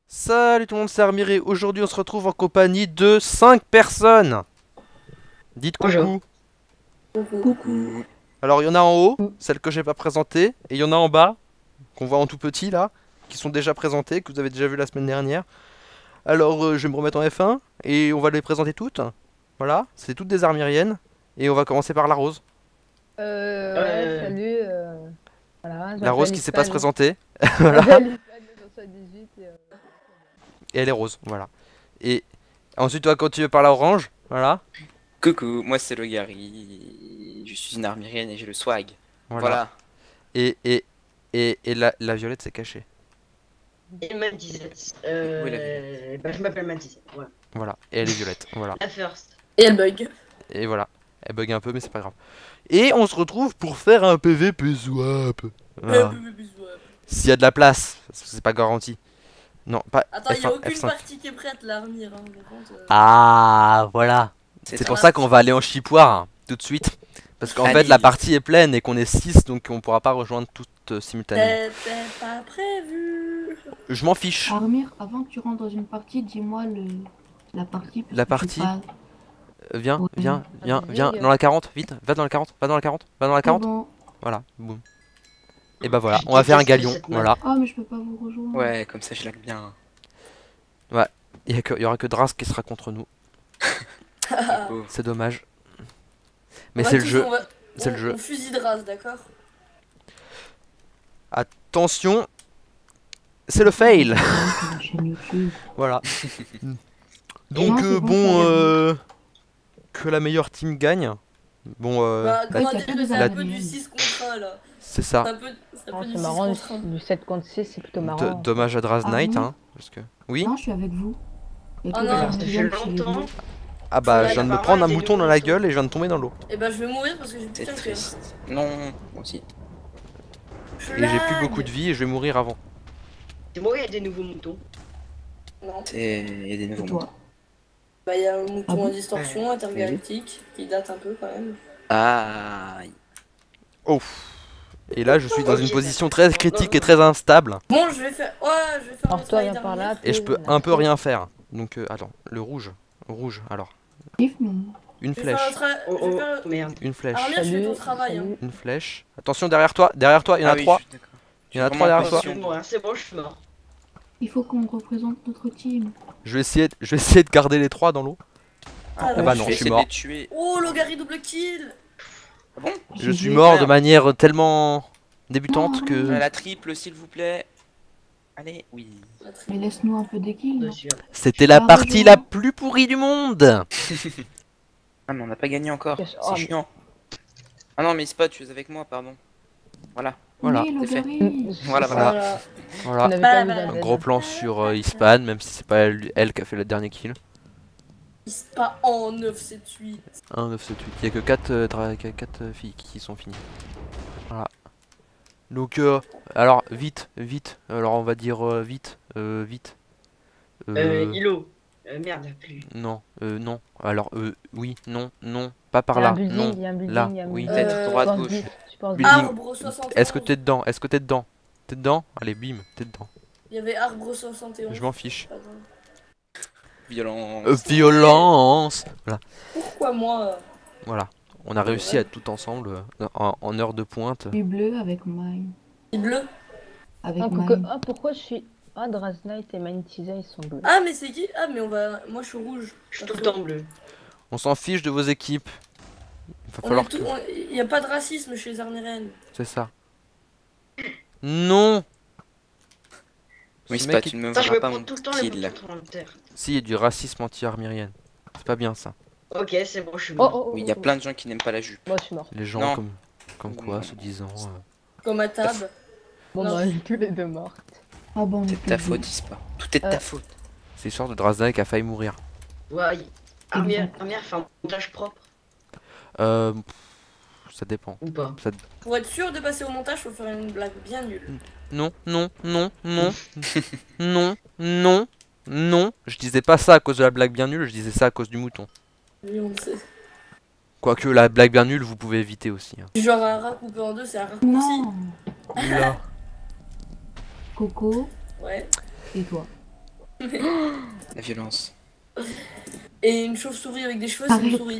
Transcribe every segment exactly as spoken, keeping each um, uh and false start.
Salut tout le monde, c'est Armiré. Aujourd'hui, on se retrouve en compagnie de cinq personnes. Dites coucou. Bonjour. Coucou. Alors, il y en a en haut, celle que j'ai pas présentée, et il y en a en bas, qu'on voit en tout petit là, qui sont déjà présentées, que vous avez déjà vu la semaine dernière. Alors, euh, je vais me remettre en F un et on va les présenter toutes. Voilà, c'est toutes des armiriennes. Et on va commencer par la Rose. Euh, ouais, Euh. salut. Euh, voilà, La Rose qui sait pas se présenter. Voilà. soixante-dix-huit et, euh, Et elle est rose, voilà. Et ensuite, on va continuer par la orange. Voilà. Coucou, moi c'est le Gary. Je suis une armirienne et j'ai le swag. Voilà. Voilà. Et, et, et, et la, la violette s'est cachée. Et Mantisette. Euh... Oui, la bah, je m'appelle Mantisette. Voilà. Voilà. Et elle est violette. Voilà. La first. Et elle bug. Et voilà. Elle bug un peu, mais c'est pas grave. Et on se retrouve pour faire un P V P swap. Voilà. S'il y a de la place, parce que c'est pas garanti. Non, pas Attends, il F y a un, aucune F cinq. partie qui est prête là, Armir. Hein, par contre, euh. Ah, voilà. C'est C'est ça. pour ça qu'on va aller en chipoire hein, tout de suite. Parce qu'en fait, Allez. la partie est pleine et qu'on est six, donc on pourra pas rejoindre toutes euh, simultanément. C'était pas prévu. Je m'en fiche. Armir, avant que tu rentres dans une partie, dis-moi le... la partie. parce La que partie j'ai pas- Euh, Viens, Ouais. viens, viens, Vas-y, viens, euh. dans la quarante, vite, va dans la quarante, va dans la quarante, va dans la C'est quarante. bon. Voilà, boum. Et bah voilà, Je on va faire un déteste galion, cette map. voilà. Oh, mais je peux pas vous rejoindre. Ouais, comme ça je lag bien. Il y, a que- il y aura que Dras qui sera contre nous, Ah. Oh. c'est dommage. On Mais va c'est le tous- jeu, on va- c'est on- le jeu. On fusille de race, d'accord. Attention, c'est le fail. Sur la chaîne YouTube. Voilà. Donc Non, euh, c'est bon, bon, ça euh, que la meilleure team gagne. Bon, euh, Bah, la- comment t'as dire pas que des c'est un peu armes. du six contre un là. c'est C'est ça. un peu, c'est un Oh, peu du c'est six marrant, contre un. du sept contre six, c'est plutôt D- marrant. dommage à Dras Knight, Ah oui. hein. Parce que... Oui. Non, je suis avec vous. Et Oh que non. les Ça fait armuriennes, c'est les longtemps. bleus. Ah bah, Ouais, je viens de me apparemment, prendre un elle était mouton dans nouveau la mouton. gueule et je viens de tomber dans l'eau. Et bah, je vais mourir parce que j'ai plus C'est de cœur. triste. Non, moi aussi. Je Et j'ai plus lag. beaucoup de vie et je vais mourir avant. C'est moi, il y a des nouveaux moutons. Non. C'est. Il y a des Et nouveaux toi mots. Bah, il y a un mouton Ah bon en distorsion intergalactique qui date un peu quand même. Ah. Oh. Et là, je suis dans Ok, une ça- position très critique et très instable. Bon, je vais faire. Ouais, je vais faire Alors mon toi, travail viens par là. d'armure. Et je peux un peu rien faire. Donc, euh, attends, le rouge. Rouge, alors. Kiff, non. Une Je vais faire flèche. un tra- Oh je vais oh, faire- merde. Une flèche. Armure, je fais ton Salut, travail. Hein. salut. Une flèche. Attention, derrière toi. Derrière toi, il y en a Ah oui, trois. je suis d'accord. Il y en a Vraiment trois derrière Oh, toi. je suis mort, hein, c'est bon, je suis mort. Il faut qu'on représente notre team. Je vais essayer, de- je vais essayer de garder les trois dans l'eau. Ah, Ah bah je non, vais je suis essayer mort. de les tuer. Oh, Logari double kill. Ah bon Je J'y suis vais. mort de Merde. manière tellement débutante Non, que. À la triple, s'il vous plaît. Allez, oui. Mais laisse-nous un peu d'équilibre. Bien sûr. C'était la Ah, partie rejoins. la plus pourrie du monde. Ah, mais on n'a pas gagné encore. Yes. C'est Oh, mais- chiant. Ah non, mais Spot, tu es avec moi, pardon. Voilà. Voilà, Oui, c'est fait. Logari. Voilà, voilà. Voilà. On Voilà. n'avait Bah, pas vu bah, la Un Z. gros plan sur euh, Ispan, même si c'est pas elle, elle qui a fait le dernier kill. Il se pas en neuf sept huit. un, neuf, sept, huit. Il y a que quatre filles qui sont finies. Voilà. Donc, euh, alors, vite, vite. Alors, on va dire euh, vite, euh, vite. Euh, Euh, Hilo. Euh, merde, y'a plus. non, euh, non. Alors, euh, oui, non, non. Pas par Il y a un là, building, non. il y a un building, là, il y a un oui. building. Tête, Euh, droite, Support gauche. dix, support dix. Building. Arbre soixante et onze. Est-ce que t'es dedans? Est-ce que t'es dedans? T'es dedans? Allez, bim, t'es dedans. Il y avait arbre soixante et onze. Je m'en fiche. Pas grave. Violence. Euh, violence. Voilà. Pourquoi moi euh, Voilà. On a réussi à être tout ensemble euh, en, en heure de pointe. Je suis bleu avec mine. il est bleu? Avec Ah, coucou- mine. ah, pourquoi je suis. Ah, Draznite et Mantiza, ils sont bleus. Ah, mais c'est qui? Ah, mais on va. Moi, je suis rouge. Je suis tout le temps bleu. On s'en fiche de vos équipes. Il va On falloir est tout- que... on- Il n'y a pas de racisme chez les armériennes. C'est ça. Non. Oui, Ce Spot, mec tu est- ne me Attends, je verras me pas prends mon tout le temps les kill. boutons trente-terre. Si, il y a du racisme anti-armirienne. C'est pas bien ça. Ok, c'est bon, je suis Oh, mort. oh, oh. Oui, il y a oh. plein de gens qui n'aiment pas la jupe. Moi, je suis mort. Les gens Non. comme... Comme quoi, se disant... euh, Comme à Tab. Bon, Non. bah, on est tous les deux morts. Ah bon, on est C'est plus ta bleu. faute, Ispa. Tout est de ta Euh. faute. C'est l'histoire de Drazda qui a failli mourir. Ouais, Armière, Armière fait un montage propre Euh... pff, Ça dépend. ou pas? Ça... Pour être sûr de passer au montage, faut faire une blague bien nulle. Non, non, non, non, non, non, non. Je disais pas ça à cause de la blague bien nulle, je disais ça à cause du mouton. Oui, on le sait. Quoique la blague bien nulle, vous pouvez éviter aussi. hein. Genre un rat coupé en deux, c'est un raccourci. Non. Oula. Coco Ouais. et toi. La violence. Et une chauve-souris avec des cheveux, c'est une Arrête. souris.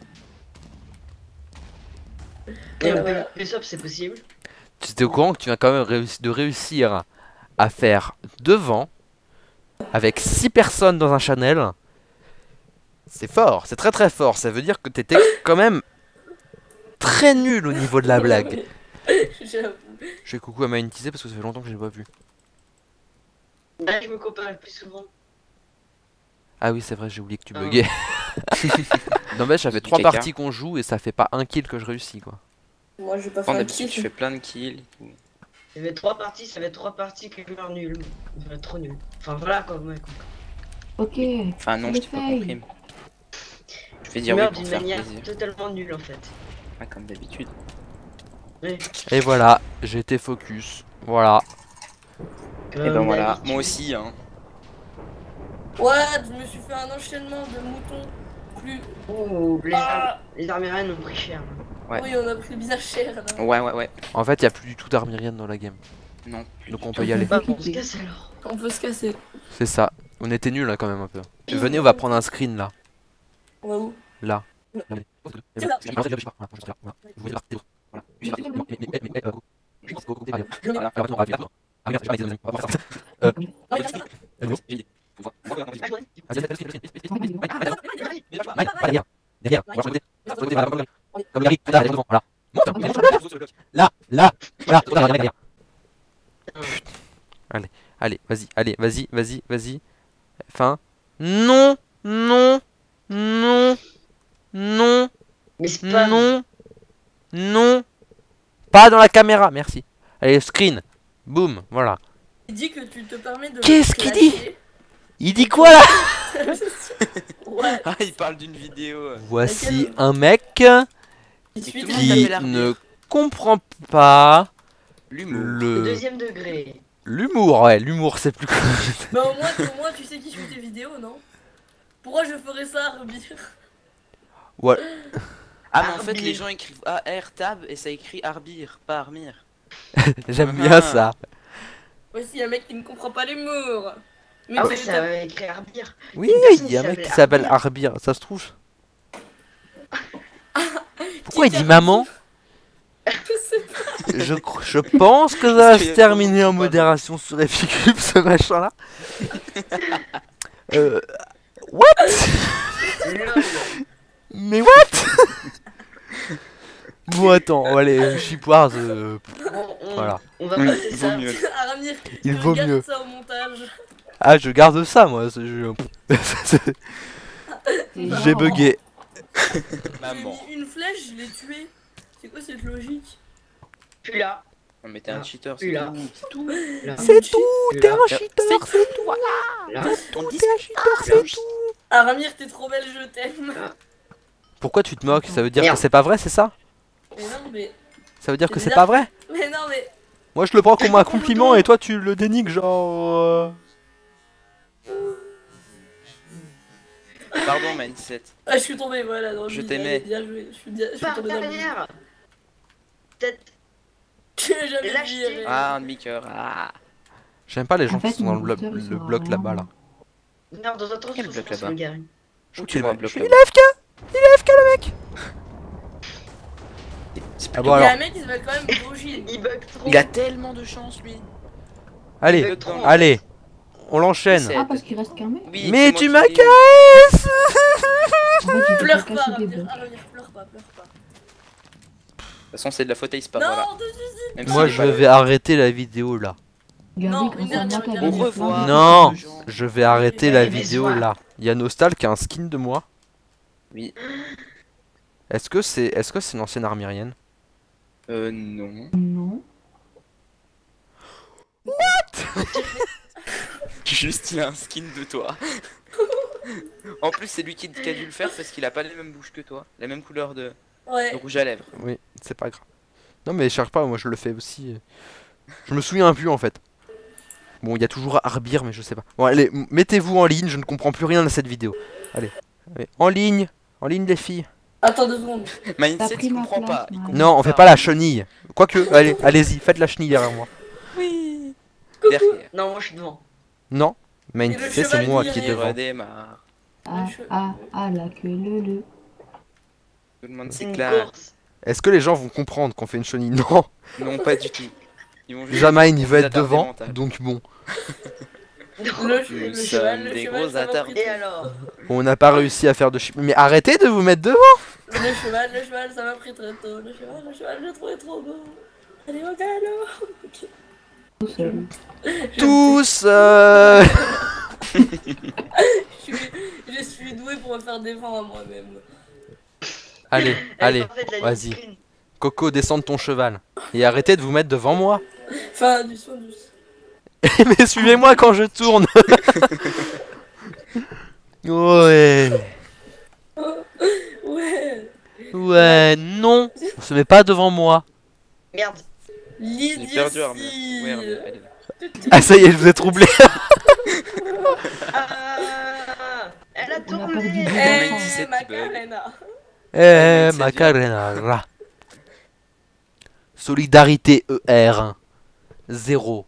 Et Euh, on voilà. peut up, c'est possible. Tu étais au courant que tu viens quand même réussi- de réussir à faire devant avec six personnes dans un channel. C'est fort, c'est très très fort. Ça veut dire que t'étais quand même très nul au niveau de la blague. J'avoue. Je fais coucou à Magnétisé parce que ça fait longtemps que je l'ai pas vu. Là, je me compare le plus souvent. Ah oui, c'est vrai, j'ai oublié que tu Ah. buguais. Non, mais ça fait Du trois caca. parties qu'on joue et ça fait pas un kill que je réussis quoi. Moi, je vais pas En faire un d'habitude, kill. tu fais plein de kills et tout. Ça fait trois parties, ça fait trois parties que je meurs nul. Enfin, trop nul. Enfin, voilà quoi, ouais, quoi. Ok. Enfin, non, C'est je les t'ai pas failles. compris. Je vais Je dire oui meurs pour d'une faire manière plaisir. totalement nulle en fait. Ah, comme d'habitude. Ouais. Et voilà, j'ai été focus. Voilà. Et Comme ben voilà, d'habitude. moi aussi, hein. What? Je me suis fait un enchaînement de moutons. Plus. Oh, les, Ah ar- les arméniennes ont pris cher. Ouais. Oui, on a pris le visage cher. Là. Ouais, ouais, ouais. En fait, il y a plus du tout d'armirienne dans la game. Non, plus Donc du on tout. peut y aller. Bah, on se casse alors. On peut se casser. C'est ça. On était nuls là quand même un peu. Venez, on va prendre un screen là. On va où? Là. C'est là. Là, là, là. Allez, allez, vas-y, allez, vas-y, vas-y, vas-y. Fin. Non, non, non, non, Mais c'est pas. non, non. Pas dans la caméra, merci. Allez, screen. Boum, voilà. Il dit que tu te permets de. Qu'est-ce qu'il dit? clasher. Il dit quoi là? Ouais. Ah, il parle d'une vidéo. Voici Laquelle un mec Il suit Tout tes le monde qui avait vidéos. l'air ne bien. comprend pas L'humour. Le le deuxième degré. l'humour. Ouais, l'humour c'est plus cool. Mais au moins, au moins, tu sais qui suit tes vidéos, non? Pourquoi je ferais ça, Rebir? Ouais. Ah, mais en fait, Arbir. les gens écrivent A R tab et ça écrit Arbir, pas Armir. J'aime Ah. bien ça. Voici un mec qui ne comprend pas l'humour. Mais Ah tu ouais, es- ça va écrire Arbir. Oui, Une personne il y a un qui mec qui s'appelle s'appelle Arbir. Ça se trouve. Pourquoi il Qui dit a- maman? Je sais pas. je, cr- je pense que ça va Parce qu'il se y a terminer en beaucoup de modération sur Epicube ce machin là. euh, what? Lol. Mais what? Bon attends, on va aller chipoire. euh, On, on- Voilà. on va Oui, passer vaut ça. mieux. Aramir, Il tu vaut regardes mieux. ça au montage. Ah, je garde ça moi. c'est- je- J'ai bugué. J'ai Maman. mis une flèche, je l'ai tué. C'est quoi cette logique? Puis là. Non, mais t'es un Ah, cheater, puis c'est là. tout. C'est tout. Là. C'est tout, Puis t'es là. un cheater, c'est tout. Là. Ton T'es un cheater, c'est tout. Aramir, t'es trop belle, je t'aime. Pourquoi tu te moques? Ça veut dire Merde. que c'est pas vrai, c'est ça? Mais non, mais. Ça veut dire que C'est c'est bizarre. pas vrai? Mais non, mais. Moi je le prends comme un compliment et toi tu le dénigres genre... euh, Pardon, mindset. Ah, je suis tombé, voilà. Dans le Je vide, t'aimais. allez, Bien joué. Je suis, bien... je suis Par tombé dans le vide. derrière. Peut-être. Tu l'as jamais Lâcheté. dit. Aramir. Ah, un demi-coeur. Ah. J'aime pas les gens En fait, qui sont dans le, mon bloc- booster, il le sera bloc vraiment- là-bas là. Non, dans un autre Quel sens, bloc je pense, là-bas le gars. Où tu vois un bloc Je suis là-bas. A F K. Il est A F K le mec. C'est Ah plus- bon Il y a alors, un mec qui s'appelle quand même Dojin. Il bug trop. Il a tellement de chance, lui. allez, bug trop. allez, on l'enchaîne. C'est- Ah, parce qu'il reste qu'un mec. Oui, Mais c'est tu moi m'as qui l'ai eu. casse. En fait, j'ai Pleure fait pas, casser des Aramir. blocs. Aramir, pleure pas, pleure pas. De toute façon, c'est de la faute à Ispa, Non, voilà. de suicide. Même Moi s'il est je pas là. vais arrêter la vidéo là. Regardez, Non, grâce une à moi, dernière, t'as une gagné Au dernière. plein revoir. de- Non. gens. Je vais arrêter la Mais vidéo sois- là. Il y a Nostal qui a un skin de moi. Oui. Est-ce que c'est est-ce que c'est une ancienne armirienne? Euh, non. Non. Juste, il a un skin de toi. En plus, c'est lui qui, qui a dû le faire parce qu'il a pas les mêmes bouches que toi. La même couleur de, de Ouais. rouge à lèvres. Oui, c'est pas grave. Non mais je cherche pas, moi je le fais aussi. Je me souviens plus en fait. Bon, il y a toujours Arbir, mais je sais pas. Bon, allez, m- mettez-vous en ligne, je ne comprends plus rien à cette vidéo. Allez, allez, en ligne, en ligne les filles. Attends deux secondes. Mindset, pris il ma comprend place, pas. il moi. comprend Non, on fait pas la chenille. Quoique, allez, allez-y, faites la chenille derrière moi. Oui. Derrière. Non, moi je suis devant. Non, Main Et le c'est cheval moi dit qui est rien. devant. Redémarre. Ah, che- ah, ah, la queue le le. Tout le monde C'est une s'éclate. course. Est-ce que les gens vont comprendre qu'on fait une chenille? Non. Non, pas du tout. Ils vont juste Jamaine il vous veut être attarder devant, mental. donc bon. Le, Nous le sommes cheval, le des cheval, gros ça m'a attardés. pris Et trop. alors? On n'a pas réussi à faire de chi... Mais arrêtez de vous mettre devant. Le cheval, le cheval, ça m'a pris très tôt. Le cheval, le cheval, je l'ai trouvé trop beau. Allez au galop. Ok. Tout seul. Tous euh... Je suis, je suis doué pour me faire défendre à moi-même. Allez, Elle allez, est parfaite, la vas-y. discipline. Coco, descends de ton cheval. Et arrêtez de vous mettre devant moi. Enfin, du soin douce. Mais suivez-moi quand je tourne. Ouais. Ouais. Ouais, non. On se met pas devant moi. Merde. J'ai perdu Armure. L'idiotie. Ouais, Armure, elle est là. Ah ça y est, je vous ai troublé. Ah, elle a On a perdu tourné. deux Eh, enfants. dix-sept Macarena. Eh, c'est Macarena. Ra. Solidarité E R. Zéro.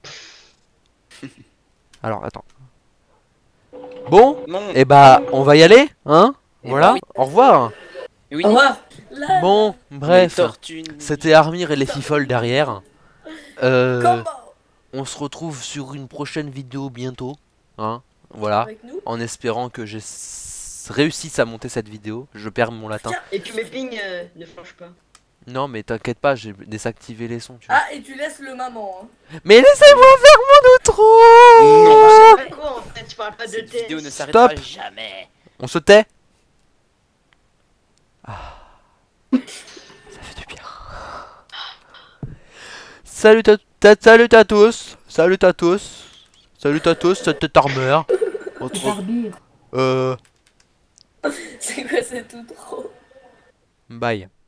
Alors, attends. Bon, Non. et bah, on va y aller, hein? Eh Voilà, bah oui. au revoir. Oui. Au revoir. Là, Bon, bref, Les tortues c'était Armire et les fifoles derrière. Euh, comment on se retrouve sur une prochaine vidéo bientôt, hein? Voilà, avec nous. en espérant que j'ai s- réussisse à monter cette vidéo. Je perds mon latin. Et que mes pings euh, ne flanchent pas. Non, mais t'inquiète pas, j'ai désactivé les sons, tu vois. Ah, et tu laisses le maman. Hein. Mais laissez-moi faire mon outro! Non. C'est pas quoi en fait, tu parles pas de Cette T S. vidéo ne s'arrêtera Stop. jamais. On se tait? Ah. Ça fait du bien. Salut à, ta- salut à tous. Salut à tous. Salut à tous, c'était Armeur. Autre- Barbire. Euh. C'est quoi, c'est tout trop. Bye.